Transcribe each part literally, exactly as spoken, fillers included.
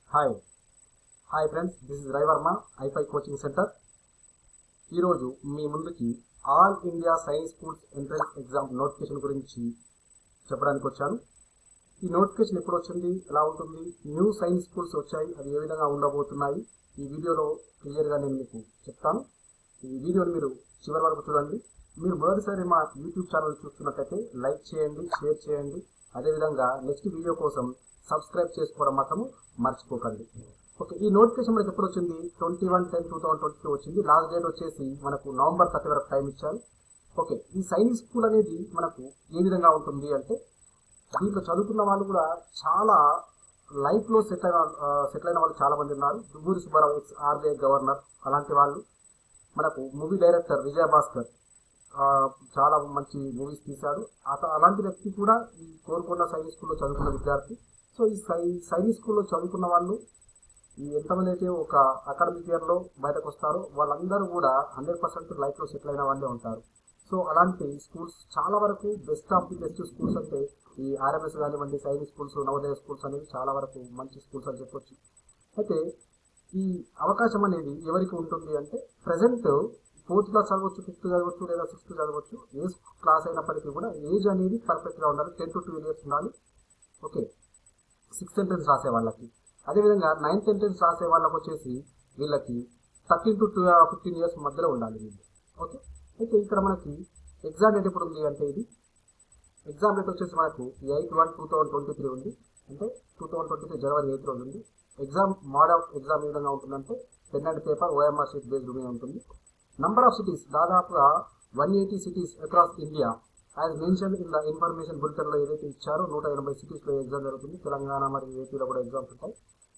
Hi hi friends, this is Rai Varma, WiFi coaching centre. ఈరోజు మీ ముందుకి all India science schools entrance exam notification గురించి చెప్పడానికి వచ్చాను. ఈ నోటిఫికేషన్ ఎప్పుడు వచ్చింది, ఎలా ఉంటుంది, న్యూ సైన్స్ స్కూల్స్ వచ్చాయి, అవి ఏ విధంగా ఉండబోతున్నాయి, ఈ వీడియోలో క్లియర్గా నేను మీకు చెప్తాను. ఈ వీడియోని మీరు చివరి వరకు చూడండి. మీరు మొదటిసారి మా యూట్యూబ్ ఛానల్ చూస్తున్నట్లయితే లైక్ చేయండి, షేర్ చేయండి. అదేవిధంగా నెక్స్ట్ వీడియో కోసం సబ్స్క్రైబ్ చేసుకోవడం మాత్రము మర్చిపోకండి. ఓకే, ఈ నోటిఫికేషన్ మనకి ఎప్పుడు వచ్చింది, twenty one ten two thousand twenty two వచ్చింది. లాస్ట్ డేట్ వచ్చేసి మనకు నవంబర్ థర్టీ వరకు టైం ఇచ్చారు. ఓకే, ఈ సైన్స్ స్కూల్ అనేది మనకు ఏ విధంగా ఉంటుంది అంటే, దీంట్లో చదువుకున్న వాళ్ళు కూడా చాలా లైఫ్లో సెటిల్ అయిన సెటిల్ అయిన వాళ్ళు చాలా మంది ఉన్నారు. Duvvuri Subbarao ex RBI governor, అలాంటి వాళ్ళు. మనకు మూవీ డైరెక్టర్ విజయభాస్కర్ చాలా మంచి మూవీస్ తీశాడు. అత అలాంటి వ్యక్తి కూడా ఈ కోరుకొండ సైన్స్ స్కూల్లో చదువుకున్న విద్యార్థి. సో ఈ సై సైన్స్ స్కూల్లో చదువుకున్న వాళ్ళు ఈ ఎంతమంది అయితే ఒక అకాడమిక్ ఇయర్లో బయటకు వస్తారో వాళ్ళందరూ కూడా హండ్రెడ్ పర్సెంట్ లైఫ్లో సెటిల్ అయిన వాళ్ళే ఉంటారు. సో అలాంటి స్కూల్స్ చాలా వరకు best of the best schools అంటే ఈ ఆర్ఎంఎస్ కానివ్వండి, సైన్స్ స్కూల్స్, నవోదయ స్కూల్స్ అనేవి చాలా వరకు మంచి స్కూల్స్ అని చెప్పొచ్చు. అయితే ఈ అవకాశం అనేది ఎవరికి ఉంటుంది అంటే, ప్రజెంట్ ఫోర్త్ క్లాస్ చదవచ్చు, ఫిఫ్త్ చదవచ్చు, లేదా సిక్స్త్ చదవచ్చు. ఏ క్లాస్ అయినప్పటికీ కూడా ఏజ్ అనేది పర్ఫెక్ట్గా ఉండాలి. టెన్ టు ట్వెల్వ్ ఇయర్స్ ఉండాలి. ఓకే, సిక్స్త్ ఎంట్రన్స్ రాసే వాళ్ళకి. అదేవిధంగా నైన్త్ ఎంట్రన్స్ రాసే వాళ్ళకి వచ్చేసి వీళ్ళకి థర్టీన్ టు ఫిఫ్టీన్ ఇయర్స్ మధ్యలో ఉండాలి వీళ్ళు. ఓకే, అయితే ఇక్కడ మనకి ఎగ్జామ్ డేట్ ఎప్పుడు ఉంది అంటే, ఇది ఎగ్జామ్ డేట్ వచ్చేసి మనకు eight one two thousand twenty three ఉంది. అంటే two thousand twenty three January eighth రోజు ఉంది. ఎగ్జామ్ మోడ్ ఆఫ్ ఎగ్జామ్ ఏ విధంగా ఉంటుందంటే, pen and paper OMR sheet based మీద ఉంటుంది. నంబర్ ఆఫ్ సిటీస్ దాదాపుగా one eighty cities across India as mention in the information బులెటిన్లో ఏదైతే ఇచ్చారో నూట ఎనభై సిటీస్లో ఎగ్జామ్ జరుగుతుంది. తెలంగాణ మరియు ఏపీలో కూడా ఎగ్జామ్స్ ఉంటాయి.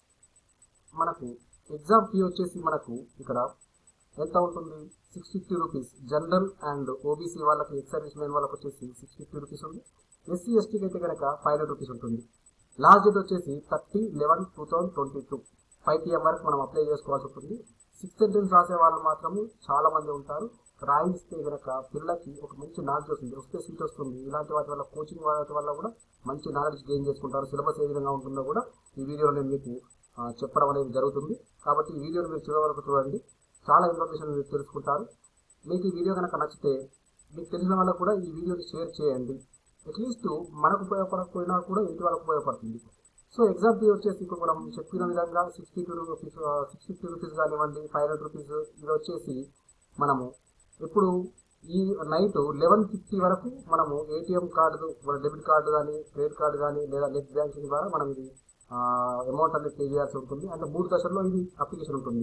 మనకు ఎగ్జామ్ ఫీ వచ్చేసి మనకు ఇక్కడ ఎంత ఉంటుంది, six fifty rupees. General and OBC వాళ్ళకి, ఎక్స్ సర్వీస్ మెన్ వాళ్ళకి వచ్చేసి సిక్స్ ఫిఫ్టీ రూపీస్ ఉంది. ఎస్సీ ఎస్టీకి అయితే కనుక ఫైవ్ హండ్రెడ్ రూపీస్ ఉంటుంది. లాస్ట్ డేట్ వచ్చేసి thirty eleven two thousand twenty two five PM వరకు మనం అప్లై చేసుకోవాల్సి ఉంటుంది. సిక్స్త్ ఎంట్రన్స్ రాసే వాళ్ళు మాత్రము చాలా మంది ఉంటారు. రాయిస్తే కనుక పిల్లలకి ఒక మంచి నాలెడ్జ్ వస్తుంది, వస్తే సీట్ వస్తుంది. ఇలాంటి వాటి వల్ల, కోచింగ్ వాటి వల్ల కూడా మంచి నాలెడ్జ్ గెయిన్ చేసుకుంటారు. సిలబస్ ఏ విధంగా ఉంటుందో కూడా ఈ వీడియోలో నేను మీకు చెప్పడం అనేది జరుగుతుంది. కాబట్టి ఈ వీడియోని మీరు చివరి వరకు చూడండి, చాలా ఇన్ఫర్మేషన్ మీరు తెలుసుకుంటారు. మీకు ఈ వీడియో కనుక నచ్చితే మీకు తెలిసిన వాళ్ళకు కూడా ఈ వీడియోని షేర్ చేయండి. అట్లీస్ట్ మనకు ఉపయోగపడకపోయినా కూడా ఇంటి వాళ్ళకు ఉపయోగపడుతుంది. సో ఎగ్జామ్ ఫీ వచ్చేసి ఇప్పుడు మనం చెప్పిన విధంగా sixty two rupees six fifty rupees కానివ్వండి, ఫైవ్ హండ్రెడ్ రూపీస్ ఇది వచ్చేసి మనము ఇప్పుడు ఈ నైట్ లెవెన్ ఫిఫ్టీ వరకు మనము ఏటీఎం కార్డు, డెబిట్ కార్డు కానీ, క్రెడిట్ కార్డు కానీ, లేదా నెట్ బ్యాంకింగ్ ద్వారా మనం ఇది అమౌంట్ అనేది పే చేయాల్సి ఉంటుంది. అంటే మూడు దశల్లో ఇది అప్లికేషన్ ఉంటుంది.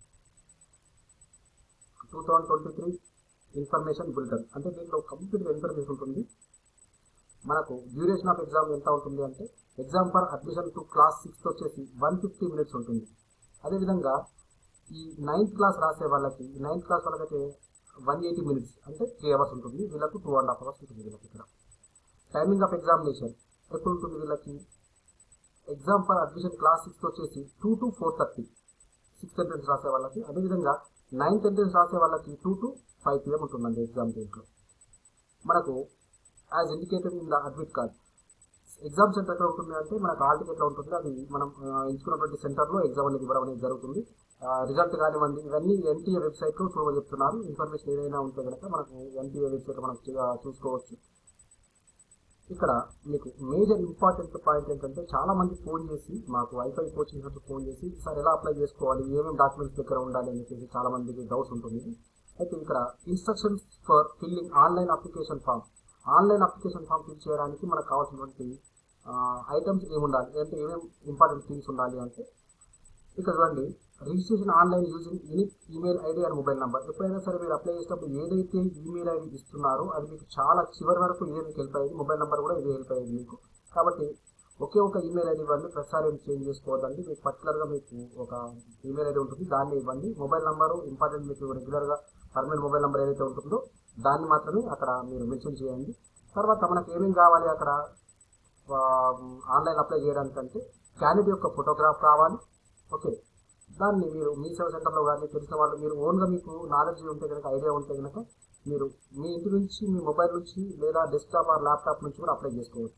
Two thousand twenty three information bulletin అంటే దీంట్లో కంప్లీట్గా ఇన్ఫర్మేషన్ ఉంటుంది. మనకు డ్యూరేషన్ ఆఫ్ ఎగ్జామ్ ఎంత ఉంటుంది అంటే, exam for admission to class sixth వచ్చేసి వన్ ఫిఫ్టీ మినిట్స్ ఉంటుంది. అదేవిధంగా ఈ నైన్త్ క్లాస్ రాసే వాళ్ళకి, నైన్త్ క్లాస్ వాళ్ళకైతే వన్ ఎయిటీ మినిట్స్ అంటే త్రీ అవర్స్ ఉంటుంది. వీళ్ళకు టూ అండ్ హాఫ్ అవర్స్ ఉంటుంది. వీళ్ళకి ఇక్కడ టైమింగ్ ఆఫ్ ఎగ్జామినేషన్ ఎప్పుడు ఉంటుంది వీళ్ళకి, exam for admission class sixth వచ్చేసి two to four thirty sixth entrance రాసే వాళ్ళకి. అదేవిధంగా నైన్త్ ఎంట్రన్స్ రాసే వాళ్ళకి టూ టు ఫైవ్ పిఎం ఉంటుందండి ఎగ్జామ్ డేట్లో. మనకు as indicated in the admit card exam centre ఎక్కడ ఉంటుంది అంటే, మనకు హాల్ టికెట్లో ఉంటుంది. అది మనం ఎంచుకున్నటువంటి సెంటర్లో ఎగ్జామ్ అనేది ఇవ్వడం అనేది జరుగుతుంది. రిజల్ట్ కానివ్వండి, ఇవన్నీ ఎన్టీఏ వెబ్సైట్లో చూడమని చెప్తున్నారు. ఇన్ఫర్మేషన్ ఏదైనా ఉంటే కనుక మనకు ఎన్టీఏ వెబ్సైట్లో మనం చూసుకోవచ్చు. ఇక్కడ మీకు మేజర్ ఇంపార్టెంట్ పాయింట్ ఏంటంటే, చాలా మంది ఫోన్ చేసి మాకు వైఫై కోచింగ్ సెంటర్ ఫోన్ చేసి, సార్ ఎలా అప్లై చేసుకోవాలి, ఏమేమి డాక్యుమెంట్స్ దగ్గర ఉండాలి అని చెప్పేసి చాలా మందికి డౌట్స్ ఉంటుంది. అయితే ఇక్కడ instructions for filling online application form, online application form fill చేయడానికి మనకు కావాల్సినటువంటి ఐటమ్స్ ఏమి ఉండాలి అంటే, ఏమేమి ఇంపార్టెంట్ థింగ్స్ ఉండాలి అంటే, ఇక్కడ చూడండి, registration online using unique email ID and mobile number. ఎప్పుడైనా సరే మీరు అప్లై చేసినప్పుడు ఏదైతే ఈమెయిల్ ఐడి ఇస్తున్నారో అది మీకు చాలా చివరి వరకు ఇదే మీకు హెల్ప్ అయ్యేది. మొబైల్ నెంబర్ కూడా ఇదే హెల్ప్ అయ్యేది మీకు. కాబట్టి ఒకే ఒక ఈమెయిల్ ఐడి ఇవ్వండి, ప్రతిసారి ఏం చేంజ్ చేసుకోవద్దండి. మీకు పర్టికులర్గా మీకు ఒక ఈమెయిల్ ఐడి ఉంటుంది, దాన్ని ఇవ్వండి. మొబైల్ నెంబరు ఇంపార్టెంట్, మీకు రెగ్యులర్గా పర్మనెంట్ మొబైల్ నెంబర్ ఏదైతే ఉంటుందో దాన్ని మాత్రమే అక్కడ మీరు మెన్షన్ చేయండి. తర్వాత మనకు ఏమేమి కావాలి అక్కడ ఆన్లైన్ అప్లై చేయడానికంటే, క్యాండిడేట్ యొక్క ఫోటోగ్రాఫ్ కావాలి. ఓకే, దాన్ని మీరు మీ సేవ సెంటర్లో కానీ తెలిసిన వాళ్ళు, మీరు ఓన్గా మీకు నాలెడ్జ్ ఉంటే కనుక, ఐడియా ఉంటే కనుక మీరు మీ ఇంటి నుంచి, మీ మొబైల్ నుంచి, లేదా డెస్క్టాప్ ఆర్ ల్యాప్టాప్ నుంచి కూడా అప్లై చేసుకోవచ్చు.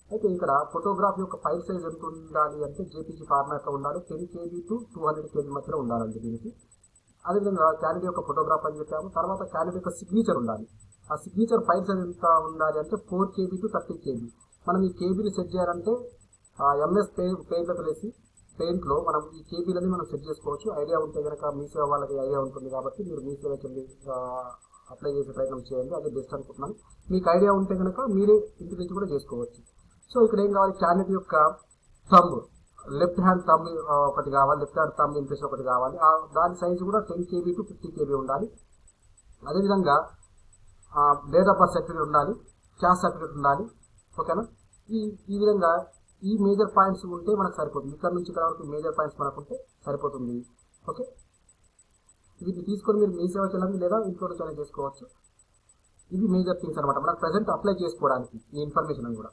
అయితే ఇక్కడ ఫోటోగ్రాఫ్ యొక్క ఫైల్ సైజ్ ఎంత ఉండాలి అంటే జేపీజీ ఫార్మాట్లో ఉండాలి, ten KB to two hundred KB మధ్యలో ఉండాలండి దీనికి. అదేవిధంగా క్యాండిడేట్ యొక్క ఫోటోగ్రాఫ్ అని చెప్పాము. తర్వాత క్యాండిడేట్ యొక్క సిగ్నేచర్ ఉండాలి. ఆ సిగ్నేచర్ ఫైల్ సైజ్ ఎంత ఉండాలి అంటే four KB to thirty KB. మనం ఈ కేబీని సెట్ చేయాలంటే ఎంఎస్ పెయింట్ పెయింట్లో వేసి పెయింట్లో మనం ఈ కేబీలని మనం సెట్ చేసుకోవచ్చు. ఐడియా ఉంటే కనుక మీ సేవ వాళ్ళకి ఐడియా ఉంటుంది కాబట్టి మీరు మీ సేవకి వెళ్ళి అప్లై చేసే ప్రయత్నం చేయండి, అదే బెస్ట్ అనుకుంటున్నాను. మీకు ఐడియా ఉంటే కనుక మీరే ఇంటి నుంచి కూడా చేసుకోవచ్చు. సో ఇక్కడ ఏం కావాలి, క్యాండిడేట్ యొక్క థంబ్, లెఫ్ట్ హ్యాండ్ థంబ్ ఒకటి కావాలి, లెఫ్ట్ హ్యాండ్ థంబ్ ఇంప్రెషన్ ఒకటి కావాలి. దాని సైజు కూడా ten KB to fifty KB ఉండాలి. అదేవిధంగా డేట్ ఆఫ్ బర్త్ సర్టిఫికేట్ ఉండాలి, క్యాస్ట్ సర్టిఫికేట్ ఉండాలి. ఓకేనా. ఈ ఈ విధంగా ఈ మేజర్ పాయింట్స్ ఉంటే మనకు సరిపోతుంది. ఇక్కడ నుంచి ఇక్కడ వరకు మేజర్ పాయింట్స్ మనకు ఉంటే సరిపోతుంది. ఓకే, వీటిని తీసుకొని మీరు మీ సేవకి వెళ్ళండి లేదా ఇంట్లో నుంచి చేసుకోవచ్చు. ఇవి మేజర్ థింగ్స్ అనమాట మనకు ప్రజెంట్ అప్లై చేసుకోవడానికి ఈ ఇన్ఫర్మేషన్ అని కూడా.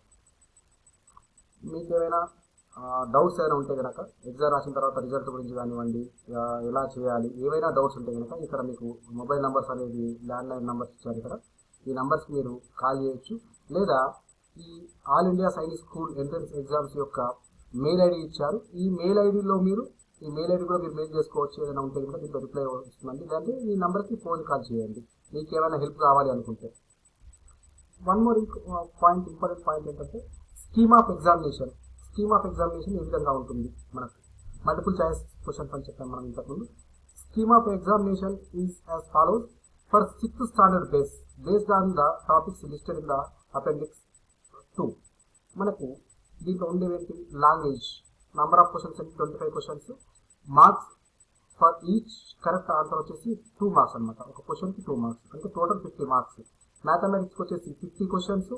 మీకు ఏమైనా డౌట్స్ ఏమైనా ఉంటే కనుక ఎగ్జామ్ రాసిన తర్వాత రిజల్ట్ గురించి కానివ్వండి, ఎలా చేయాలి, ఏవైనా డౌట్స్ ఉంటే కనుక ఇక్కడ మీకు మొబైల్ నెంబర్స్ అనేది ల్యాండ్లైన్ నెంబర్స్ ఇచ్చారు. ఇక్కడ ఈ నెంబర్స్కి మీరు కాల్ చేయొచ్చు, లేదా ఈ all India Sainik school entrance exams యొక్క మెయిల్ ఐడి ఇచ్చారు. ఈ మెయిల్ ఐడిలో మీరు ఈ మెయిల్ ఐడి కూడా మీరు మెయిల్ చేసుకోవచ్చు. ఏదైనా ఉంటే కనుక దీంట్లో రిప్లై వస్తుందండి. లేదంటే ఈ నెంబర్కి ఫోన్ కాల్ చేయండి మీకు ఏమైనా హెల్ప్ కావాలి అనుకుంటే. One more point, important point ఏంటంటే scheme of examination. Scheme of examination ఏ విధంగా ఉంటుంది, మనకు మల్టిపుల్ చాయిస్ క్వశ్చన్స్ అని చెప్పాము మనం ఇంతకుముందు. Scheme of examination is as follows. For sixth standard base based on the topics listed in the appendix two. మనకు దీంట్లో ఉండేవేంటి, లాంగ్వేజ్, నంబర్ ఆఫ్ క్వశ్చన్స్ అంటే twenty five questions, marks for each correct answer వచ్చేసి two marks అనమాట. ఒక క్వశ్చన్కి two marks అంటే total fifty marks. మ్యాథమెటిక్స్కి వచ్చేసి fifty questions,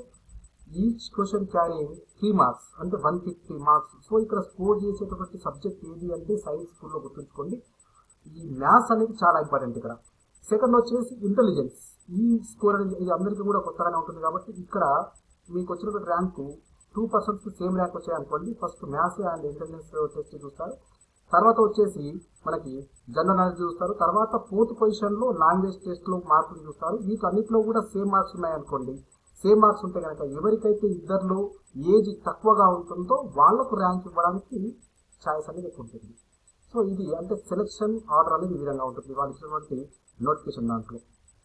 each question carrying three marks అంటే వన్ ఫిఫ్టీ మార్క్స్. సో ఇక్కడ స్కోర్ చేసేటటువంటి సబ్జెక్ట్ ఏది అంటే సైన్స్ స్కూల్లో గుర్తుంచుకోండి. ఈ మ్యాథ్స్ అనేది చాలా ఇంపార్టెంట్ ఇక్కడ. సెకండ్ వచ్చేసి ఇంటెలిజెన్స్. ఈ స్కోర్ అనేది ఇది అందరికీ కూడా కొత్తగానే ఉంటుంది కాబట్టి ఇక్కడ మీకు వచ్చినటువంటి ర్యాంకు టూ పర్సెంట్కి సేమ్ ర్యాంక్ వచ్చాయనుకోండి. First maths and intelligence test చూస్తారు, తర్వాత వచ్చేసి మనకి జనరల్ నాలెడ్జ్ చూస్తారు, తర్వాత ఫోర్త్ పొజిషన్లో లాంగ్వేజ్ టెస్ట్లో మార్కులు చూస్తారు. వీటన్నిటిలో కూడా సేమ్ మార్క్స్ ఉన్నాయనుకోండి. సేమ్ మార్క్స్ ఉంటే కనుక ఎవరికైతే ఇద్దరిలో ఏజ్ తక్కువగా ఉంటుందో వాళ్లకు ర్యాంక్ ఇవ్వడానికి ఛాయిస్ అనేది ఎక్కువ ఉంటుంది. సో ఇది అంటే సెలెక్షన్ ఆర్డర్ అనేది ఈ విధంగా ఉంటుంది వాళ్ళు ఇచ్చినటువంటి నోటిఫికేషన్ దాంట్లో.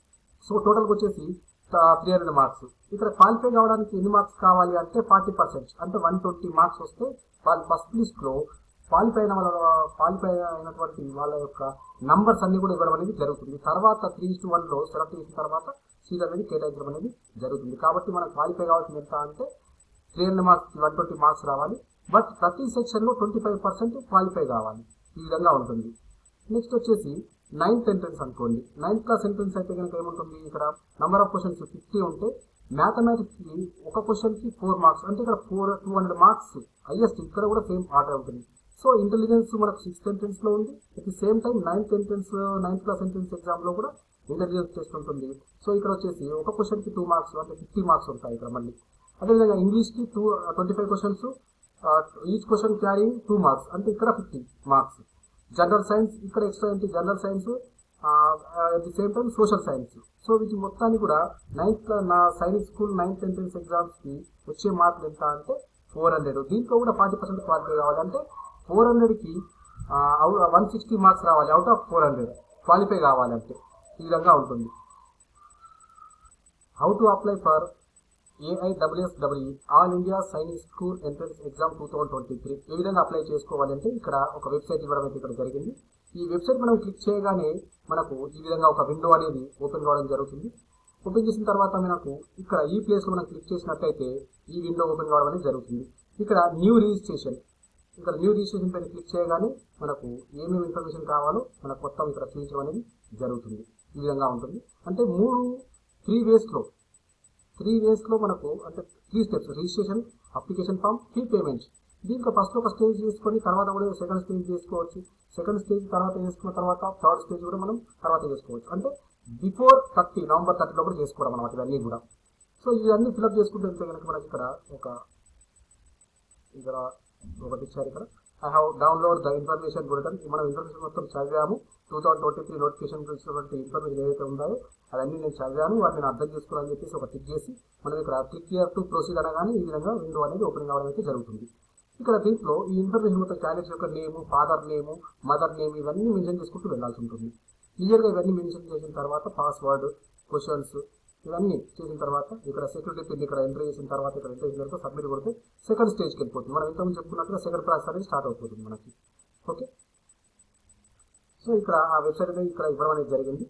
సో టోటల్గా వచ్చేసి త్రీ హండ్రెడ్ మార్క్స్. ఇక్కడ క్వాలిఫై కావడానికి ఎన్ని మార్క్స్ కావాలి అంటే ఫార్టీ పర్సెంట్ అంటే వన్ ట్వంటీ మార్క్స్ వస్తే వాళ్ళు ఫస్ట్ లిస్ట్లో క్వాలిఫై అయిన వాళ్ళ క్వాలిఫై అయినటువంటి వాళ్ళ యొక్క నంబర్స్ అన్ని కూడా ఇవ్వడం అనేది జరుగుతుంది. తర్వాత త్రీ టు వన్లో సెలెక్ట్ చేసిన తర్వాత సీట్ అనేది కేటాయించడం అనేది జరుగుతుంది. కాబట్టి మనం క్వాలిఫై కావాల్సింది ఎంత అంటే three hundred marks one twenty marks రావాలి. బట్ ప్రతి సెక్షన్లో ట్వంటీ ఫైవ్ పర్సెంట్ క్వాలిఫై కావాలి. ఈ విధంగా ఉంటుంది. నెక్స్ట్ వచ్చేసి నైన్త్ ఎంట్రన్స్ అనుకోండి. నైన్త్ క్లాస్ ఎంట్రన్స్ అయితే కనుక ఏముంటుంది, ఇక్కడ నెంబర్ ఆఫ్ క్వశ్చన్స్ ఫిఫ్టీ ఉంటే మ్యాథమెటిక్స్కి ఒక క్వశ్చన్కి ఫోర్ మార్క్స్ అంటే ఇక్కడ four two hundred marks highest. ఇక్కడ కూడా సేమ్ ఆర్డర్ ఉంటుంది. సో ఇంటెలిజెన్స్ మనకు సిక్స్త్ ఎంట్రన్స్లో ఉంది. At the same time ninth entrance ninth class entrance ఎగ్జామ్లో కూడా ఇంటెలిజెన్స్ టెస్ట్ ఉంటుంది. సో ఇక్కడ వచ్చేసి ఒక క్వశ్చన్కి టూ మార్క్స్ అంటే ఫిఫ్టీ మార్క్స్ ఉంటాయి ఇక్కడ మళ్ళీ. అదేవిధంగా ఇంగ్లీష్కి two twenty five questions, each question carry two marks అంటే ఇక్కడ ఫిఫ్టీ మార్క్స్. జనరల్ సైన్స్ ఇక్కడ ఎక్స్ట్రా ఏంటి, general science at the same time social science. So వీటి మొత్తాన్ని కూడా నైన్త్ నా సైనిక్ స్కూల్ నైన్త్ ఎంట్రన్స్ ఎగ్జామ్స్కి వచ్చే మార్కులు ఎంత అంటే ఫోర్ హండ్రెడ్. దీంట్లో కూడా ఫార్టీ పర్సెంట్ క్వాలిఫై కావాలంటే ఫోర్ హండ్రెడ్కి వన్ సిక్స్టీ మార్క్స్ రావాలి out of four hundred qualify కావాలంటే. ఈ విధంగా ఉంటుంది. How to apply for AIWSW all India Sainik school entrance exam two thousand twenty three ఏ విధంగా అప్లై చేసుకోవాలంటే ఇక్కడ ఒక వెబ్సైట్ ఇవ్వడం అయితే ఇక్కడ జరిగింది. ఈ వెబ్సైట్ మనం క్లిక్ చేయగానే మనకు ఈ విధంగా ఒక విండో అనేది ఓపెన్ కావడం జరుగుతుంది. ఓపెన్ చేసిన తర్వాత మనకు ఇక్కడ ఈ ప్లేస్లో మనం క్లిక్ చేసినట్టయితే ఈ విండో ఓపెన్ కావడం అనేది జరుగుతుంది. ఇక్కడ న్యూ రిజిస్ట్రేషన్, ఇక్కడ న్యూ రిజిస్ట్రేషన్ పైన క్లిక్ చేయగానే మనకు ఏమేమి ఇన్ఫర్మేషన్ కావాలో మనకు మొత్తం ఇక్కడ చూపించడం అనేది జరుగుతుంది. ఈ విధంగా ఉంటుంది. అంటే మూడు త్రీ వేస్లో త్రీ వేస్లో మనకు అంటే three steps, registration, application form, fee payment. దీంట్లో ఫస్ట్ ఒక స్టేజ్ చేసుకొని తర్వాత కూడా సెకండ్ స్టేజ్ చేసుకోవచ్చు. సెకండ్ స్టేజ్ తర్వాత చేసుకున్న తర్వాత థర్డ్ స్టేజ్ కూడా మనం తర్వాత చేసుకోవచ్చు. అంటే బిఫోర్ థర్టీ నవంబర్ థర్టీ లోపల చేసుకోవడం అనమాట ఇవన్నీ కూడా. సో ఇవన్నీ ఫిల్అప్ చేసుకుంటే వెళ్తే కనుక మనకి ఇక్కడ ఒక ఇక్కడ ఒకటి ఇచ్చారు. ఇక్కడ I have download the information bulletin. మనం ఇన్ఫర్మేషన్ మొత్తం చదివాము. Two thousand twenty three notification గురించినటువంటి ఇన్ఫర్మేషన్ ఏదైతే ఉందో అవన్నీ నేను చదివాను, వాటిని అర్థం చేసుకోవాలని చెప్పేసి ఒక టిక్ చేసి మనం ఇక్కడ క్లిక్ హియర్ టు ప్రొసీడ్ అనగానే ఈ విధంగా విండో అనేది ఓపెనింగ్ అవ్వడం అయితే జరుగుతుంది. ఇక్కడ దీంట్లో ఈ ఇన్ఫర్మేషన్ మొత్తం క్యాండిడేట్స్ యొక్క name, father name, mother name ఇవన్నీ మెన్షన్ చేసుకుంటూ వెళ్ళాల్సి ఉంటుంది. క్లియర్గా ఇవన్నీ మెన్షన్ చేసిన తర్వాత పాస్వర్డ్, క్వశ్చన్స్ ఇవన్నీ చేసిన తర్వాత ఇక్కడ సెక్యూరిటీ పిన్ ఇక్కడ ఎంటర్ చేసిన తర్వాత ఇక్కడ ఎంటర్ చేసిన తర్వాత సబ్మిట్ కొడితే సెకండ్ స్టేజ్కి వెళ్ళిపోతుంది. మనం ఇంతకుముందు చెప్పుకున్నట్టుగా సెకండ్ ప్రాసెస్ అనేది స్టార్ట్ అయిపోతుంది మనకి. ఓకే, సో ఇక్కడ ఆ వెబ్సైట్ అనేది ఇక్కడ ఇవ్వడం అనేది జరిగింది.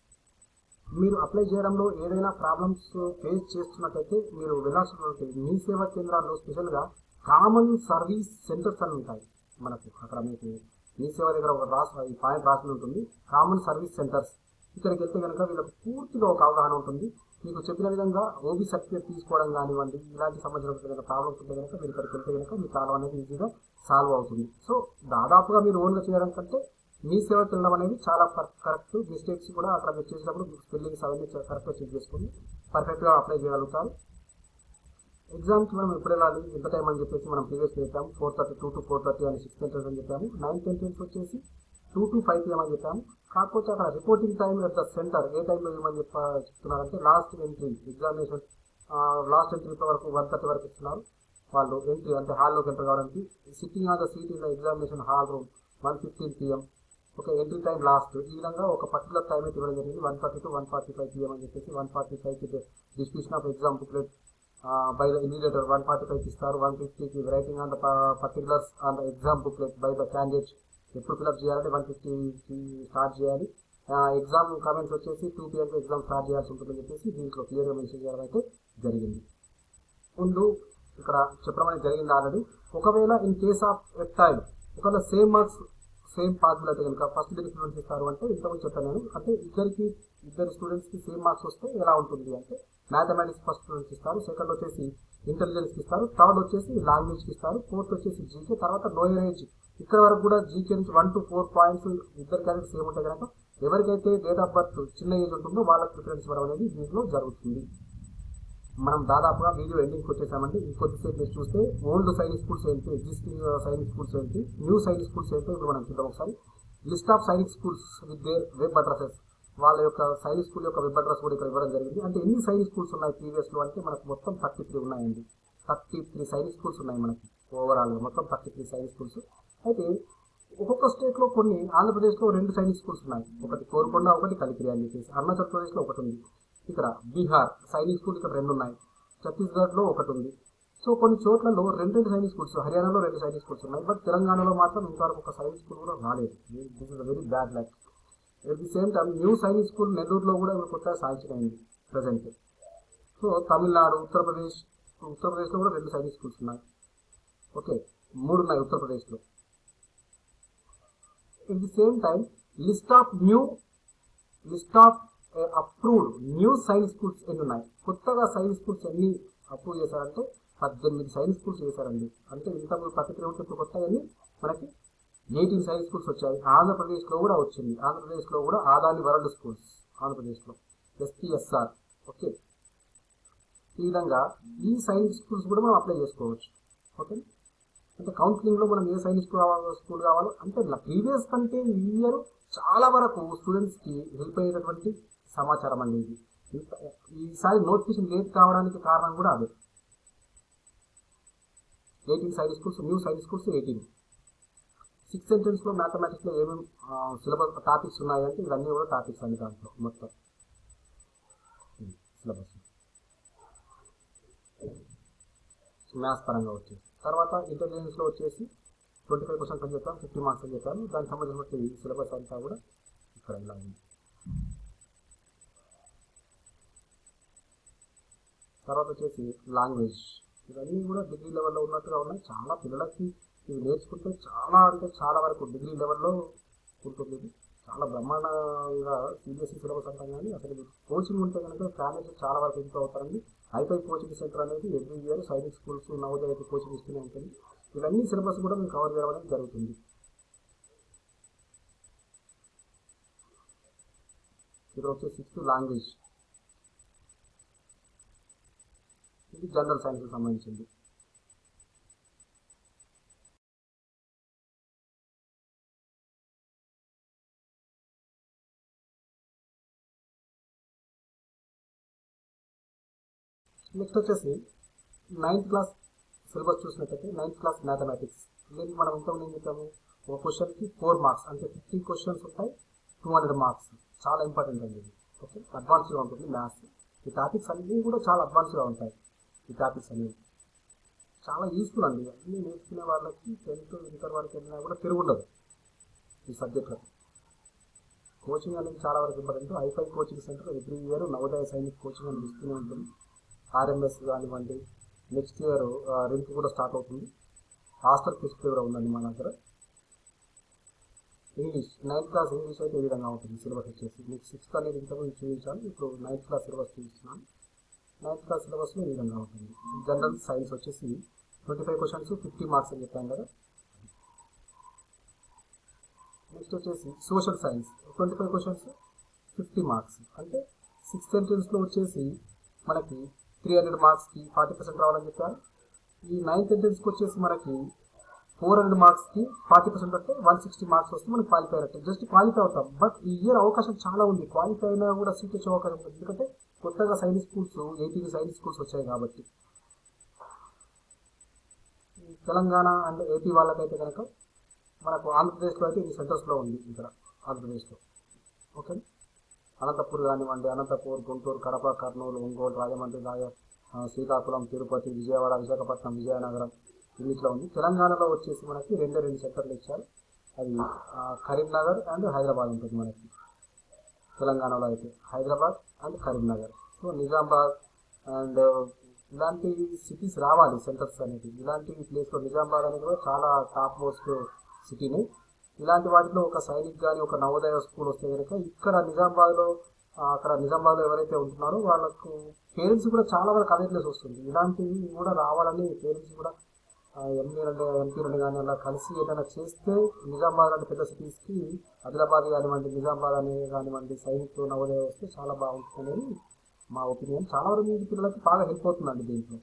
మీరు అప్లై చేయడంలో ఏదైనా ప్రాబ్లమ్స్ ఫేస్ చేస్తున్నట్టయితే మీరు వెళ్ళాల్సినటువంటి మీ సేవా కేంద్రాల్లో స్పెషల్గా కామన్ సర్వీస్ సెంటర్స్ అని ఉంటాయి మనకు. అక్కడ మీకు మీ సేవ దగ్గర ఒక రాసి ఈ పాయింట్ రాసి ఉంటుంది, కామన్ సర్వీస్ సెంటర్స్. ఇక్కడికి వెళ్తే కనుక వీళ్ళకి పూర్తిగా ఒక అవగాహన ఉంటుంది. మీకు చెప్పిన విధంగా ఓబీ సర్టిఫికేట్ తీసుకోవడం కానివ్వండి, ఇలాంటి సంబంధించిన ప్రాబ్లమ్స్ ఉంటే కనుక మీరు ఇక్కడికి వెళ్తే కనుక మీ ప్రాబ్లం అనేది ఈజీగా సాల్వ్ అవుతుంది. సో దాదాపుగా మీరు ఓన్గా చేయడం కంటే మీ సేవకి వెళ్ళడం అనేది చాలా కరెక్ట్. మిస్టేక్స్ కూడా అక్కడ మీరు చేసినప్పుడు స్పెల్లింగ్స్ అవన్నీ కరెక్ట్గా చెక్ చేసుకుని పర్ఫెక్ట్గా అప్లై చేయగలుగుతారు. ఎగ్జామ్కి మనం ఎప్పుడు వెళ్ళాలి, ఎంత టైం అని చెప్పేసి మనం ప్రీవియస్ చెప్పాము. Four thirty two to four thirty అని సిక్స్త్ ఎంట్రన్స్ అని చెప్పాము. నైన్త్ ఎంట్రన్స్ వచ్చేసి టూ టు ఫైవ్ పిఎం అని చెప్పాము. కాకపోతే అక్కడ reporting time at the centre ఏ టైంలో ఏమని చెప్ప చెప్తున్నారంటే last entry examination last entry వరకు వన్ థర్టీ వరకు ఇస్తున్నారు. వాళ్ళు ఎంట్రీ అంటే హాల్లోకి ఎంటర్ కావడానికి sitting on the seat in the examination hall room one fifteen PM. Okay, entry time last. ఈ విధంగా ఒక పర్టికులర్ టైం అయితే ఇవ్వడం జరిగింది. One forty to one forty five PM అని చెప్పేసి వన్ ఫార్టీ ఫైవ్కి distribution of exam booklet by the invigilator one forty ఫైవ్కి ఇస్తారు. వన్ ఫిఫ్టీకి writing on the particulars on the exam booklet by the candidate. ఎప్పుడు ఫిల్అప్ చేయాలంటే one ఫిఫ్టీకి start చేయాలి. ఎగ్జామ్ కామెంట్స్ వచ్చేసి టూ పిఎంకి ఎగ్జామ్ స్టార్ట్ చేయాల్సి ఉంటుందని చెప్పేసి దీంట్లో క్లియర్గా మెన్షన్ చేయడం అయితే జరిగింది. ముందు ఇక్కడ చెప్పడం అనేది జరిగింది ఆల్రెడీ. ఒకవేళ in case of at time ఒకవేళ సేమ్ మార్క్స్ సేమ్ పాసిబుల్ అయితే కనుక ఫస్ట్ ఇద్దరు స్టూడెంట్స్ ఇస్తారు అంటే ఇంతకుముందు చెప్పాను నేను. అంటే ఇద్దరికి ఇద్దరు స్టూడెంట్స్కి సేమ్ మార్క్స్ వస్తే ఎలా ఉంటుంది అంటే మ్యాథమెటిక్స్ ఫస్ట్ స్టూడెంట్స్ ఇస్తారు, సెకండ్ వచ్చేసి ఇంటెలిజెన్స్కి ఇస్తారు, థర్డ్ వచ్చేసి లాంగ్వేజ్కి ఇస్తారు, ఫోర్త్ వచ్చేసి జీకే, తర్వాత లోయర్ ఏజ్ ఇక్కడ వరకు కూడా జీకే నుంచి వన్ టు ఫోర్ పాయింట్స్ ఇద్దరు క్యాండిడేట్స్ సేమ్ ఉంటాయి కనుక ఎవరికైతే డేట్ ఆఫ్ బర్త్ చిన్న ఏజ్ ఉంటుందో వాళ్ళకి ప్రిఫరెన్స్ ఇవ్వడం అనేది దీంట్లో జరుగుతుంది. మనం దాదాపుగా వీడియో ఎండింగ్కి వచ్చేసామండి. ఇంకొద్దిసేపు మీరు చూస్తే ఓల్డ్ సైనిక్ స్కూల్స్ ఏంటి, ఎగ్జిస్టింగ్ సైనిక్ స్కూల్స్ ఏంటి, న్యూ సైనిక్ స్కూల్స్ ఏంటో ఇప్పుడు మనం చూద్దాం ఒకసారి. List of Sainik schools with their web addresses. వాళ్ళ యొక్క సైనిక్ స్కూల్ యొక్క వెబ్ అడ్రస్ కూడా ఇక్కడ ఇవ్వడం జరిగింది. అంటే ఎన్ని సైనిక్ స్కూల్స్ ఉన్నాయి ప్రీవియస్లో అంటే మనకు మొత్తం థర్టీ త్రీ ఉన్నాయండి. థర్టీ త్రీ సైనిక్ స్కూల్స్ ఉన్నాయి మనకి ఓవరాల్గా మొత్తం థర్టీ త్రీ సైనిక్ స్కూల్స్. అయితే ఒక్కొక్క స్టేట్లో కొన్ని ఆంధ్రప్రదేశ్లో రెండు సైనిక్ స్కూల్స్ ఉన్నాయి, ఒకటి కోరుకొండ, ఒకటి కలికిరి అని చెప్పేసి. అరుణాచల్ ప్రదేశ్లో ఒకటి ఉంది. ఇక్కడ బీహార్ సైనిక్ స్కూల్ ఇక్కడ రెండు ఉన్నాయి. ఛత్తీస్గఢ్లో ఒకటి ఉంది. సో కొన్ని చోట్లలో రెండు రెండు సైనిక్ స్కూల్స్, హర్యానాలో రెండు సైనిక్ స్కూల్స్ ఉన్నాయి. బట్ తెలంగాణలో మాత్రం ఇంతవరకు ఒక సైనిక్ స్కూల్ కూడా రాలేదు. This is a very bad luck. At the same time new Sainik school నెల్లూరులో కూడా ఇప్పుడు కొత్తగా శాంక్షన్ అయింది ప్రజెంట్. సో తమిళనాడు, ఉత్తరప్రదేశ్ ఉత్తరప్రదేశ్లో కూడా రెండు సైనిక్ స్కూల్స్ ఉన్నాయి. ఓకే, మూడు ఉన్నాయి ఉత్తరప్రదేశ్లో. At the same time list of new list of approved new science schools ఎన్ని ఉన్నాయి, కొత్తగా సైన్స్ స్కూల్స్ ఎన్ని అప్రూవ్ చేశారంటే పద్దెనిమిది సైన్స్ స్కూల్స్ చేశారండి. అంటే ఇంతకుముందు థర్టీ త్రీ ఉంటే కొత్తగా అన్ని మనకి ఎయిటీన్ సైన్స్ స్కూల్స్ వచ్చాయి. ఆంధ్రప్రదేశ్లో కూడా వచ్చింది. ఆంధ్రప్రదేశ్లో కూడా ఆదాని వరల్డ్ స్కూల్స్ ఆంధ్రప్రదేశ్లో ఎస్పీఎస్ఆర్. ఓకే, ఈ విధంగా ఈ సైన్స్ స్కూల్స్ కూడా మనం అప్లై చేసుకోవచ్చు. ఓకే, అంటే కౌన్సిలింగ్లో మనం ఏ సైన్స్ స్కూల్ కావాలో అంటే ప్రీవియస్ కంటే ఈ ఇయర్ చాలా వరకు స్టూడెంట్స్కి హెల్ప్ అయ్యేటటువంటి సమాచారం అండి ఇది. ఈసారి నోటిఫికేషన్ లేట్ కావడానికి కారణం కూడా అదే. Eighteen science schools, new science schools eighteen. Sixth ఎంట్రన్స్లో మ్యాథమెటిక్స్లో ఏమేమి సిలబస్ టాపిక్స్ ఉన్నాయంటే ఇవన్నీ కూడా టాపిక్స్ అండి దాంట్లో మొత్తం సిలబస్ మ్యాథ్స్ పరంగా వచ్చేసి. తర్వాత ఇంటెలిజెన్స్లో వచ్చేసి ట్వంటీ ఫైవ్ పర్సెంట్ అని చెప్పాను, ఫిఫ్టీ మార్క్స్ అని చెప్పాను. దానికి సంబంధించిన సిలబస్ అంతా కూడా ఇక్కడ ఇలా ఉంది. తర్వాత వచ్చేసి లాంగ్వేజ్, ఇవన్నీ కూడా డిగ్రీ లెవెల్లో ఉన్నట్టుగా ఉన్నాయి. చాలా పిల్లలకి ఇవి నేర్చుకుంటే చాలా అంటే చాలా వరకు డిగ్రీ లెవెల్లో ఉంటుంది. ఇది చాలా బ్రహ్మాండంగా సిబిఎస్ఈ సిలబస్ అంటాం. కానీ అసలు కోచింగ్ ఉంటే కనుక ఫ్యామిలీస్ చాలా వరకు ఇంప్రూవ్ అవుతారండి. ఐపై కోచింగ్ సెంటర్ అనేది every year Sainik schools Navodaya coaching ఇస్తూనే ఉంటుంది. ఇవన్నీ సిలబస్ కూడా మేము కవర్ చేయడం అనేది జరుగుతుంది. ఇక్కడ వచ్చే సిక్స్త్ లాంగ్వేజ్, ఇది జనరల్ సైన్స్కి సంబంధించింది. నెక్స్ట్ వచ్చేసి నైన్త్ క్లాస్ సిలబస్ చూసినట్టయితే నైన్త్ క్లాస్ మ్యాథమెటిక్స్. దీనికి మనం ఇంతకుముందు ఏం చెప్పాము, ఒక క్వశ్చన్కి ఫోర్ మార్క్స్ అంటే ఫిఫ్టీ క్వశ్చన్స్ ఉంటాయి, టూ హండ్రెడ్ మార్క్స్. చాలా ఇంపార్టెంట్ అండి ఇది. ఓకే, అడ్వాన్స్గా ఉంటుంది మ్యాథ్స్. ఈ టాపిక్స్ అన్నీ కూడా చాలా అడ్వాన్స్గా ఉంటాయి. ఈ టాపిక్స్ అనేవి చాలా యూస్ఫుల్ అండి. అన్నీ నేర్చుకునే వాళ్ళకి టెన్త్ ఇంటర్ వరకు వెళ్ళినా కూడా తిరుగుండదు ఈ సబ్జెక్టులకు. కోచింగ్ అనేది చాలా వరకు ఇంపార్టెంట్. ఐఫై coaching centre every year Navodaya Sainik coaching అని ఇస్తూనే ఉంటుంది. ఆర్ఎంఎస్ కానివ్వండి, నెక్స్ట్ ఇయర్ రింక్ కూడా స్టార్ట్ అవుతుంది. హాస్టల్ ఫెసిలిటీ కూడా ఉందండి మన దగ్గర. ఇంగ్లీష్ నైన్త్ క్లాస్ ఇంగ్లీష్ అయితే ఏ విధంగా ఉంటుంది సిలబస్ వచ్చేసి, మీకు సిక్స్త్ అనేది ఇంతకుముందు చూపించాను, ఇప్పుడు నైన్త్ క్లాస్ సిలబస్ చూపిస్తున్నాను. నైన్త్ క్లాస్ సిలబస్లో ఈ విధంగా ఉంటుంది. జనరల్ సైన్స్ వచ్చేసి twenty five questions fifty marks అని చెప్పాను కదా. నెక్స్ట్ వచ్చేసి social science twenty five questions fifty marks, అంటే సిక్స్ సెంటెన్స్లో వచ్చేసి మనకి త్రీ హండ్రెడ్ మార్క్స్కి ఫార్టీ పర్సెంట్ రావాలని చెప్పారు. ఈ నైన్త్ సెంటెన్స్కి వచ్చేసి మనకి ఫోర్ హండ్రెడ్ మార్క్స్కి ఫార్టీ పర్సెంట్ వస్తే వన్ సిక్స్టీ మార్క్స్ వస్తే మనకి క్వాలిఫై అయినట్టు, జస్ట్ క్వాలిఫై అవుతాం. బట్ ఈ ఇయర్ అవకాశం చాలా ఉంది, క్వాలిఫై అయినా కూడా సీట్ వచ్చే అవకాశం ఉంది. ఎందుకంటే కొత్తగా సైన్స్ స్కూల్స్ ఎయిటీకి సైన్స్ స్కూల్స్ వచ్చాయి కాబట్టి. తెలంగాణ అండ్ ఏపీ వాళ్ళకైతే కనుక మనకు ఆంధ్రప్రదేశ్లో అయితే ఈ సెంటర్స్లో ఉంది ఇక్కడ ఆంధ్రప్రదేశ్లో. ఓకే, అనంతపూర్ కానివ్వండి, అనంతపూర్, గుంటూరు, కడప, కర్నూలు, ఒంగోలు, రాజమండ్రి, రాయ శ్రీకాకుళం, తిరుపతి, విజయవాడ, విశాఖపట్నం, విజయనగరం ఇన్నిట్లో ఉంది. తెలంగాణలో వచ్చేసి మనకి రెండే రెండు సెంటర్లు ఇచ్చారు, అది కరీంనగర్ అండ్ హైదరాబాద్ ఉంటుంది మనకి. తెలంగాణలో అయితే Hyderabad and Karimnagar. So Nizamabad and ఇలాంటి సిటీస్ రావాలి సెంటర్స్ అనేది. ఇలాంటి ప్లేస్లో నిజామాబాద్ అనేది కూడా చాలా టాప్ మోస్ట్ సిటీని. ఇలాంటి వాటిలో ఒక సైనిక్ కానీ ఒక నవోదయ స్కూల్ వస్తే కనుక ఇక్కడ నిజామాబాద్లో అక్కడ నిజామాబాద్లో ఎవరైతే ఉంటున్నారో వాళ్ళకు పేరెంట్స్ కూడా చాలా వరకు అవేర్నెస్ వస్తుంది. ఇలాంటివి కూడా రావాలని పేరెంట్స్ కూడా ఎంపీ రెండు ఎంపీ రెండు కానీ అలా కలిసి ఏదైనా చేస్తే నిజామాబాద్ లాంటి పెద్ద సిటీస్కి, ఆదిలాబాద్ కానివ్వండి, నిజామాబాద్ అనే కానివ్వండి, సైనిక్ నవోదయ వస్తే చాలా బాగుంటుంది అనేది మా ఒపీనియన్. చాలా వరకు మీ పిల్లలకి బాగా హెల్ప్ అవుతుందండి దీంట్లో.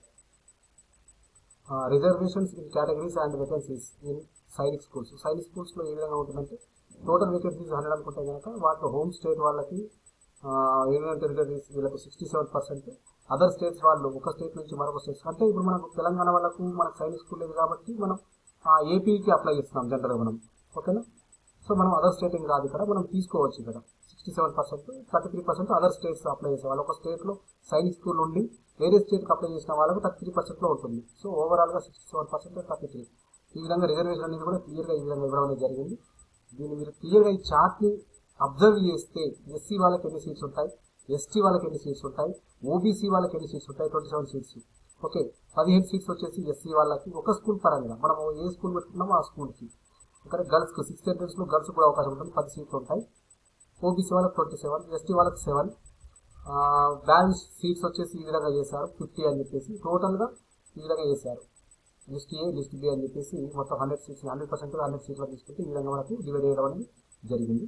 Reservations in categories and vacancies in Sainik schools. Sainik స్కూల్స్లో ఏ విధంగా ఉంటుందంటే టోటల్ వేకెన్సీస్ హండ్రెడ్ అనుకుంటే కనుక వాటిలో హోమ్ స్టేట్ వాళ్ళకి యూనియన్ టెరిటరీస్ వీళ్ళకు sixty seven percent, other states వాళ్ళు ఒక స్టేట్ నుంచి మరొక స్టేట్స్, అంటే ఇప్పుడు మనకు తెలంగాణ వాళ్ళకు మనకు సైనిక్ స్కూల్ లేదు కాబట్టి మనం ఏపీకి అప్లై చేస్తున్నాం జనరల్గా మనం. ఓకేనా, సో మనం అదర్ స్టేట్ ఏం కాదు, ఇక్కడ మనం తీసుకోవచ్చు. ఇక్కడ sixty seven percent thirty three percent other states apply చేసే వాళ్ళు, ఒక స్టేట్లో సైనిక్ స్కూల్ ఉండి వేరే స్టేట్కి అప్లై చేసిన వాళ్ళకు థర్టీ త్రీ పర్సెంట్లో ఉంటుంది. సో ఓవరాల్గా sixty seven percent thirty three ఈ విధంగా రిజర్వేషన్ అనేది కూడా క్లియర్గా ఈ విధంగా ఇవ్వడం అనేది జరిగింది. దీన్ని మీరు క్లియర్గా ఈ చార్ట్ని అబ్జర్వ్ చేస్తే ఎస్సీ వాళ్ళకి ఎన్ని సీట్స్ ఉంటాయి, ఎస్టీ వాళ్ళకి ఎన్ని సీట్స్ ఉంటాయి, ఓబీసీ వాళ్ళకి ఎన్ని సీట్స్ ఉంటాయి, ట్వంటీ సెవెన్ సీట్స్. ఓకే, పదిహేను సీట్స్ వచ్చేసి ఎస్సీ వాళ్ళకి ఒక స్కూల్ పరంగా మనం ఏ స్కూల్ పెట్టుకున్నామో ఆ స్కూల్కి. ఇక్కడ గర్ల్స్కి సిక్స్ సెంటెన్స్లో గర్ల్స్ కూడా అవకాశం ఉంటుంది, పది సీట్లు ఉంటాయి. ఓబీసీ వాళ్ళకి ట్వంటీ సెవెన్, ఎస్టీ వాళ్ళకి సెవెన్. బ్యాలెన్స్ సీట్స్ వచ్చేసి ఈ విధంగా చేశారు, ఫిఫ్టీ అని చెప్పేసి టోటల్గా ఈ విధంగా చేశారు. లిస్ట్ ఏ లిస్ట్ బి అని చెప్పేసి మొత్తం hundred seats hundred percent hundred సీట్లు తీసుకుంటే ఈ విధంగా మనకి డివైడ్ చేయడం అనేది జరిగింది.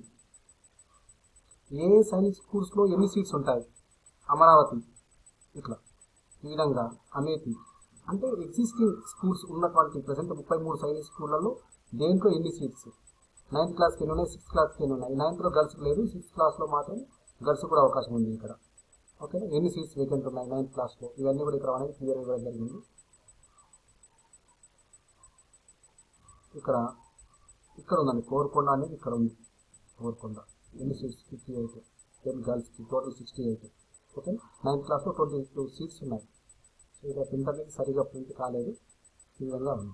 ఏ సైనిక్ స్కూల్స్లో ఎన్ని సీట్స్ ఉంటాయి, అమరావతి ఇట్లా ఈ విధంగా, అమేథీ అంటే ఎగ్జిస్టింగ్ స్కూల్స్ ఉన్నటువంటి ప్రజెంట్ ముప్పై మూడు సైనిక్ స్కూళ్ళలో దేంట్లో ఎన్ని సీట్స్, నైన్త్ క్లాస్కి ఎన్ని ఉన్నాయి, సిక్స్త్ క్లాస్కి ఎన్ని ఉన్నాయి. నైన్త్లో గర్ల్స్ లేదు, సిక్స్త్ క్లాస్లో మాత్రం గర్ల్స్ కూడా అవకాశం ఉంది ఇక్కడ. ఓకే, ఎన్ని సీట్స్ వేకెంట్ ఉన్నాయి నైన్త్ క్లాస్లో, ఇవన్నీ కూడా ఇక్కడ అనేది క్లియర్ ఇవ్వడం జరిగింది. ఇక్కడ ఇక్కడ ఉందండి కోరుకొండ అనేది ఇక్కడ ఉంది. కోరుకొండ ఎన్ని సీట్స్, ఫిఫ్టీ ఎయిట్, టెన్ గర్ల్స్కి total sixty eight. Okay, ninth క్లాస్లో ట్వంటీ టూ సీట్స్ ఉన్నాయి. సో ఇక్కడ ప్రింట్ అనేది సరిగా ప్రింట్ కాలేదు, ఈ విధంగా ఉంది.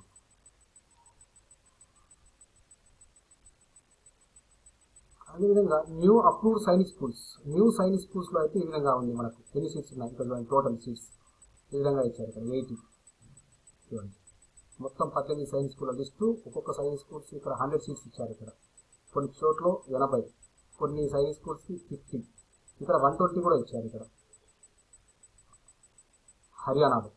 అదేవిధంగా new approved Sainik schools, new Sainik స్కూల్స్లో అయితే ఈ విధంగా ఉంది. మనకు ఎన్ని సీట్స్ ఉన్నాయి ఇక్కడ టోటల్ సీట్స్ ఈ విధంగా ఇచ్చారు. ఇక్కడ ఎయిటీ చూడండి, మొత్తం పద్దెనిమిది సైనిక్ స్కూల్ లిస్టు. ఒక్కొక్క సైనిక్ స్కూల్స్ ఇక్కడ హండ్రెడ్ సీట్స్ ఇచ్చారు. ఇక్కడ కొన్ని చోట్ల ఎనభై, కొన్ని సైనిక్ స్కూల్స్కి ఫిఫ్టీ, ఇక్కడ వన్ ట్వంటీ కూడా ఇచ్చారు. ఇక్కడ హర్యానాలో,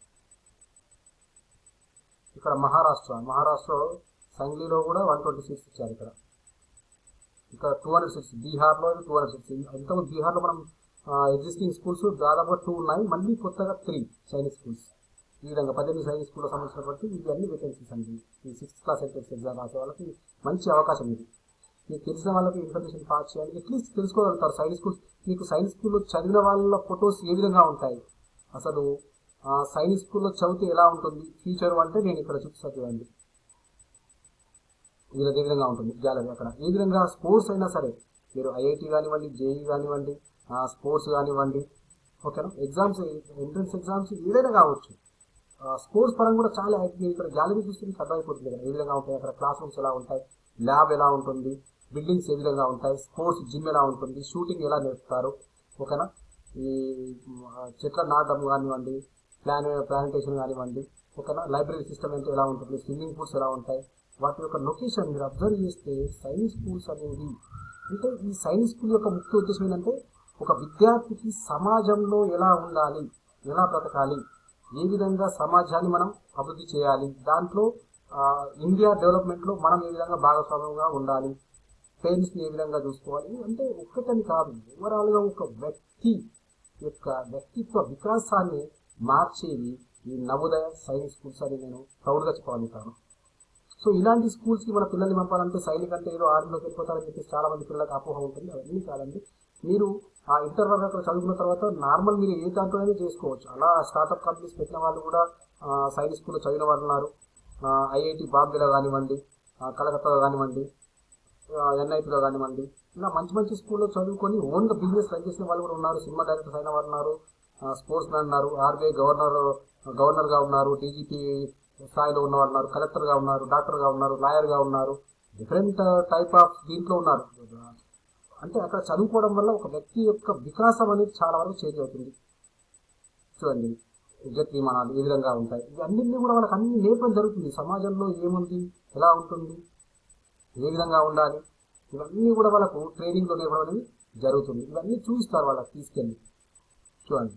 ఇక్కడ మహారాష్ట్ర మహారాష్ట్రలో సంగ్లీలో కూడా వన్ ట్వంటీ సీట్స్ ఇచ్చారు. ఇక్కడ ఇక్కడ టూ హండ్రెడ్ సీట్స్, బీహార్లో టూ హండ్రెడ్ సీట్స్. ఇంతకు బీహార్లో మనం ఎగ్జిస్టింగ్ స్కూల్స్ దాదాపుగా టూ ఉన్నాయి, మళ్ళీ కొత్తగా త్రీ సైనిక్ స్కూల్స్. ఈ విధంగా పద్దెనిమిది సైనిక్ స్కూల్లో సంబంధించినటువంటి ఇవన్నీ వేకెన్సీస్ అండి. ఈ సిక్స్త్ క్లాస్ ఎంట్రన్స్ ఎగ్జామ్ రాసే వాళ్ళకి మంచి అవకాశం ఇది. మీకు తెలిసిన వాళ్ళకి ఇన్ఫర్మేషన్ పాస్ చేయాలి, అట్లీస్ట్ తెలుసుకోగలుగుతారు. సైనిక్ స్కూల్స్ మీకు సైనిక్ స్కూల్లో చదివిన వాళ్ళ ఫొటోస్ ఏ విధంగా ఉంటాయి, అసలు సైనిక్ స్కూల్లో చదివితే ఎలా ఉంటుంది ఫ్యూచర్ అంటే నేను ఇక్కడ చూపిస్తా చూడండి. వీళ్ళది ఏ విధంగా ఉంటుంది గ్యాలరీ. అక్కడ ఏ విధంగా స్పోర్ట్స్ అయినా సరే మీరు ఐఐటి కానివ్వండి, జేఈ కానివ్వండి, స్పోర్ట్స్ కానివ్వండి, ఓకేనా, ఎగ్జామ్స్ ఎంట్రన్స్ ఎగ్జామ్స్ ఏదైనా కావచ్చు. స్పోర్ట్స్ పరంగా కూడా చాలా మీరు ఇక్కడ గ్యాలరీ చూస్తే మీకు అర్థమైపోతుంది కదా ఏ విధంగా ఉంటాయి, అక్కడ క్లాస్ రూమ్స్ ఎలా ఉంటాయి, ల్యాబ్ ఎలా ఉంటుంది, బిల్డింగ్స్ ఏ విధంగా ఉంటాయి, స్పోర్ట్స్ జిమ్ ఎలా ఉంటుంది, షూటింగ్ ఎలా నేర్పుతారు, ఓకేనా, ఈ చెట్ల నాటడం కానివ్వండి, ప్లాన్ ప్లాంటేషన్ కానివ్వండి, ఓకేనా, లైబ్రరీ సిస్టమ్ అంటే ఎలా ఉంటుంది, స్విమ్మింగ్ పూల్స్ ఎలా ఉంటాయి, వాటి యొక్క లొకేషన్ మీరు అబ్జర్వ్ చేస్తే సైనిక్ స్కూల్స్ అనేది అంటే ఈ సైనిక్ స్కూల్ యొక్క ముఖ్య ఉద్దేశం ఏంటంటే ఒక విద్యార్థికి సమాజంలో ఎలా ఉండాలి, ఎలా బ్రతకాలి, ఏ విధంగా సమాజాన్ని మనం అభివృద్ధి చేయాలి, దాంట్లో ఇండియా డెవలప్మెంట్లో మనం ఏ విధంగా భాగస్వామ్యంగా ఉండాలి, పేరెంట్స్ని ఏ విధంగా చూసుకోవాలి అంటే ఒక్కటని కాదు, ఓవరాల్గా ఒక వ్యక్తి యొక్క వ్యక్తిత్వ వికాసాన్ని మార్చేవి ఈ నవోదయ సైనిక్ స్కూల్స్ అని నేను ప్రౌడ్గా చెప్పగలుగుతాను. సో ఇలాంటి స్కూల్స్కి మన పిల్లల్ని పంపాలంటే సైనిక్ అంటే ఏదో ఆర్మీలోకి వెళ్ళిపోతారని చెప్పేసి చాలా మంది పిల్లలకు అపోహ ఉంటుంది. అవన్నీ కాదండి. మీరు ఆ ఇంటర్ వరకు అక్కడ చదువుకున్న తర్వాత నార్మల్ మీరు ఏ దాంట్లోనే చేసుకోవచ్చు. అలా స్టార్ట్అప్ కంపెనీస్ పెట్టిన వాళ్ళు కూడా సైనిక్ స్కూల్లో చదివిన వాళ్ళు ఉన్నారు. ఐఐటి బాంబేలో కానివ్వండి, కలకత్తాలో కానివ్వండి, ఎన్ఐటీలో కానివ్వండి, ఇలా మంచి మంచి స్కూల్లో చదువుకొని ఓన్గా బిజినెస్ రన్ చేసిన వాళ్ళు కూడా ఉన్నారు. సినిమా డైరెక్టర్స్ అయిన వాళ్ళు ఉన్నారు, స్పోర్ట్స్ మ్యాన్ ఉన్నారు, ఆర్బీఐ గవర్నర్ గవర్నర్గా ఉన్నారు, టీజీపీ స్థాయిలో ఉన్న వాళ్ళు ఉన్నారు, కలెక్టర్గా ఉన్నారు, డాక్టర్గా ఉన్నారు, లాయర్గా ఉన్నారు, డిఫరెంట్ టైప్ ఆఫ్ దీంట్లో ఉన్నారు. అంటే అక్కడ చదువుకోవడం వల్ల ఒక వ్యక్తి యొక్క వికాసం అనేది చాలా వరకు చేంజ్ అవుతుంది. చూడండి జెట్ విమానాలు ఏ విధంగా ఉంటాయి, ఇవన్నింటినీ కూడా వాళ్ళకి అన్ని నేర్పడం జరుగుతుంది. సమాజంలో ఏముంది, ఎలా ఉంటుంది, ఏ విధంగా ఉండాలి, ఇవన్నీ కూడా వాళ్ళకు ట్రైనింగ్లో నేర్పడం అనేది జరుగుతుంది. ఇవన్నీ చూపిస్తారు వాళ్ళకి తీసుకెళ్ళి. చూడండి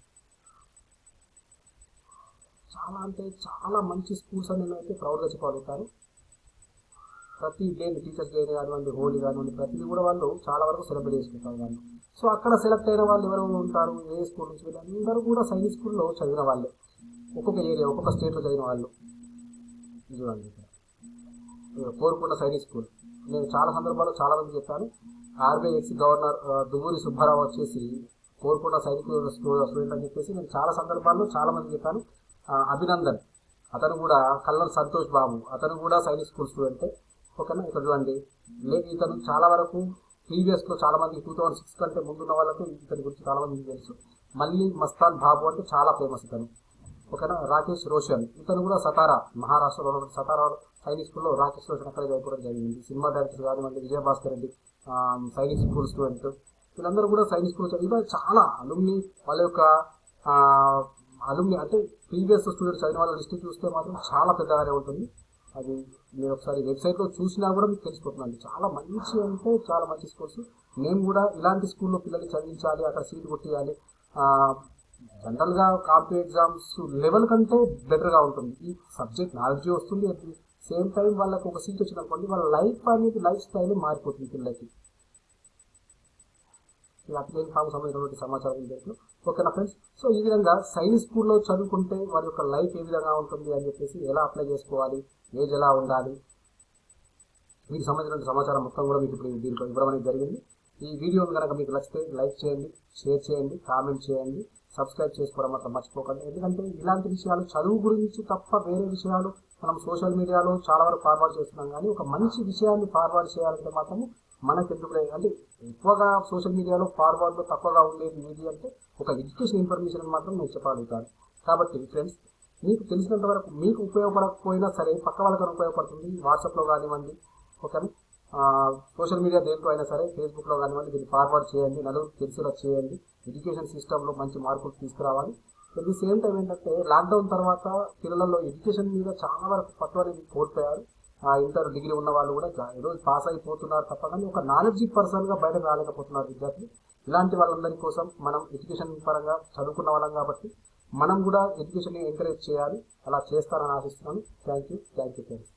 చాలా అంటే చాలా మంచి స్కూల్స్ అని నేనైతే ప్రౌడ్గా చెప్పగలుగుతాను. ప్రతి డే టీచర్స్ డే కానివ్వండి, హోలీ కానివ్వండి, ప్రతిదీ కూడా వాళ్ళు చాలా వరకు సెలబ్రేట్ చేసుకుంటారు వాళ్ళు. సో అక్కడ సెలెక్ట్ అయిన వాళ్ళు ఎవరు ఉంటారు, ఏ స్కూల్ నుంచి వీళ్ళందరూ కూడా సైనిక్ స్కూల్లో చదివిన వాళ్ళే, ఒక్కొక్క ఏరియా ఒక్కొక్క స్టేట్లో చదివిన వాళ్ళు. చూడండి కోరుకొండ సైనిక్ స్కూల్ నేను చాలా సందర్భాల్లో చాలా మంది చెప్పాను. RBI ex governor Duvvuri Subbarao వచ్చేసి కోరుకొండ సైనిక్ స్టూడెంట్ అని చెప్పేసి నేను చాలా సందర్భాల్లో చాలా మంది చెప్పాను. అభినందన్ అతను కూడా, కల్నల్ సంతోష్ బాబు అతను కూడా సైనిక్ స్కూల్ స్టూడెంటే, ఓకేనా. ఇక్కడ చూడండి లేదు ఇతను చాలా వరకు ప్రీవియస్లో చాలా మంది టూ థౌసండ్ సిక్స్ కంటే ముందున్న వాళ్ళకు ఇతని గురించి చాలా మందికి తెలుసు. మళ్ళీ మస్తాన్ బాబు అంటే చాలా ఫేమస్ ఇతను, ఓకేనా. రాకేష్ రోషన్ ఇతను కూడా సతారా మహారాష్ట్రలో ఉన్న సతారా సైనిక్ స్కూల్లో రాకేష్ రోషన్ అక్కడ చదువుకోవడం జరిగింది. సినిమా డైరెక్టర్ కానివ్వండి, విజయభాస్కర్ రెడ్డి సైనిక్ స్కూల్ స్టూడెంట్, వీళ్ళందరూ కూడా సైనిక్ స్కూల్ చదివి చాలా అలుమ్ని వాళ్ళ యొక్క అలుమ్ని అంటే ప్రీవియస్ స్టూడెంట్స్ చదివిన వాళ్ళ లిస్ట్ చూస్తే మాత్రం చాలా పెద్దగానే ఉంటుంది. అది మీరు ఒకసారి వెబ్సైట్లో చూసినా కూడా మీకు తెలిసిపోతుందండి. చాలా మంచి అంటే చాలా మంచి స్కూల్స్. మేము కూడా ఇలాంటి స్కూల్లో పిల్లల్ని చదివించాలి, అక్కడ సీట్ కొట్టియాలి. జనరల్గా కాంపిటేటివ్ ఎగ్జామ్స్ లెవెల్ కంటే బెటర్గా ఉంటుంది. ఈ సబ్జెక్ట్ నాలెడ్జ్ వస్తుంది, అట్ ది సేమ్ టైం వాళ్ళకి ఒక సీట్ వచ్చిందనుకోండి వాళ్ళ లైఫ్ అనేది లైఫ్ స్టైల్ మారిపోతుంది పిల్లలకి. అప్లైన్ ఫామ్ సంబంధించినటువంటి సమాచారం దీంట్లో, ఓకేనా ఫ్రెండ్స్. సో ఈ విధంగా సైనిక్ స్కూల్లో చదువుకుంటే వారి యొక్క లైఫ్ ఏ విధంగా ఉంటుంది అని చెప్పేసి, ఎలా అప్లై చేసుకోవాలి, ఏజ్ ఎలా ఉండాలి, మీకు సంబంధించిన సమాచారం మొత్తం కూడా మీకు ఇప్పుడు దీంట్లో ఇవ్వడం అనేది జరిగింది. ఈ వీడియో కనుక మీకు నచ్చితే లైక్ చేయండి, షేర్ చేయండి, కామెంట్ చేయండి, సబ్స్క్రైబ్ చేసుకోవడం మాత్రం మర్చిపోకండి. ఎందుకంటే ఇలాంటి విషయాలు చదువు గురించి తప్ప వేరే విషయాలు మనం సోషల్ మీడియాలో చాలా వరకు ఫార్వర్డ్ చేస్తున్నాం, కానీ ఒక మంచి విషయాన్ని ఫార్వర్డ్ చేయాలంటే మాత్రం మనకు ఎందుకు అంటే ఎక్కువగా సోషల్ మీడియాలో ఫార్వర్డ్లో తక్కువగా ఉండేది ఏది అంటే ఒక ఎడ్యుకేషన్ ఇన్ఫర్మేషన్ మాత్రం నేను చెప్పగలుగుతాను. కాబట్టి ఫ్రెండ్స్ మీకు తెలిసినంత వరకు మీకు ఉపయోగపడకపోయినా సరే పక్క వాళ్ళకన్నా ఉపయోగపడుతుంది. వాట్సాప్లో కానివ్వండి, ఓకేనా, సోషల్ మీడియా దేంట్లో అయినా సరే, ఫేస్బుక్లో కానివ్వండి, దీన్ని ఫార్వర్డ్ చేయండి, నలుగురికి తెలిసేలా చేయండి. ఎడ్యుకేషన్ సిస్టంలో మంచి మార్పులు తీసుకురావాలి. అట్ ది సేమ్ టైం ఏంటంటే లాక్డౌన్ తర్వాత పిల్లలలో ఎడ్యుకేషన్ మీద చాలా వరకు పట్టు అనేది కోల్పోయారు. ఇంటర్ డిగ్రీ ఉన్న వాళ్ళు కూడా ఏదో పాస్ అయిపోతున్నారు తప్ప కానీ ఒక నాలెడ్జ్ పర్సన్గా బయటకు రాలేకపోతున్నారు విద్యార్థులు. ఇలాంటి వాళ్ళందరి కోసం మనం ఎడ్యుకేషన్ పరంగా చదువుకున్న వాళ్ళం కాబట్టి మనం కూడా ఎడ్యుకేషన్ని ఎంకరేజ్ చేయాలి. అలా చేస్తారని ఆశిస్తున్నాను. Thank you thank you friends.